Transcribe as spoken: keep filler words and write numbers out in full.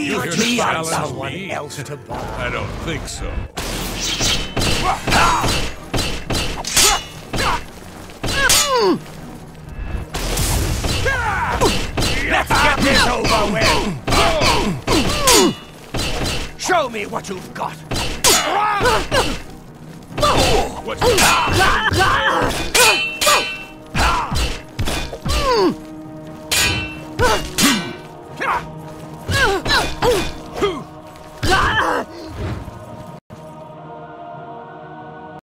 leave me and someone me. else to bother. I don't think so. Let's get this over with! Show me what you've got! What's